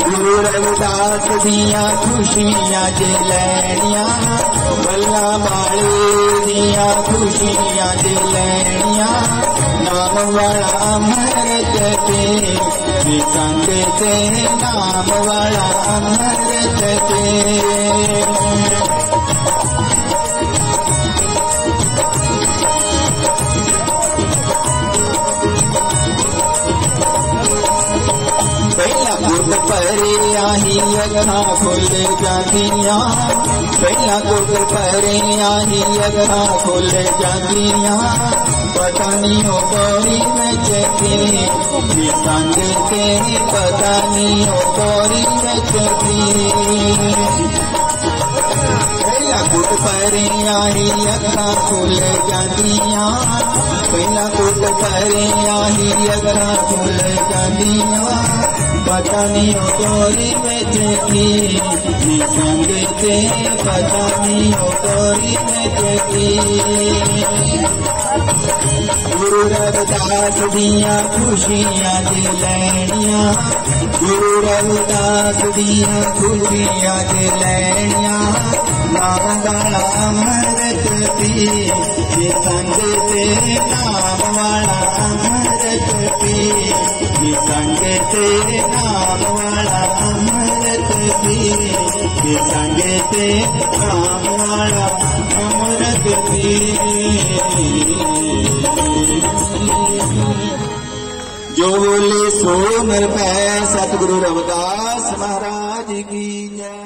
गुरु रविदास दिया खुशियां जे लैनिया, बल्ला बाले दिया खुशियां जे लैनिया, नाम वाला अमृत ते संग ते, नाम वाला अमृत ते। पहला गुट परे आही अगना खुल जादियां, पहला गुट परे आही अगना खुल जादियां, पता नहीं हो गौरी में चके संग के, पता नहीं हो गौरी में चके। पहला गुट परे आही अगना खुल जादियां, पहला गुट परे आही अगना खुल जादियां, पता नहीं हो गौरी में चकी संग के, पता नहीं हो गौरी में चकी। गुरु रविदास दिया खुशियां जे लैनिया, गुरु रविदास दिया खुशियां जे लैनिया, नाम वाला अमृत पी संग ते, नाम वाला अमृत पी संग ते, नाम वाला अमृत पी संग ते, नाम वाला अमृत पी। जो बोले सो नर पै, सतगुरु रविदास महाराज की जय।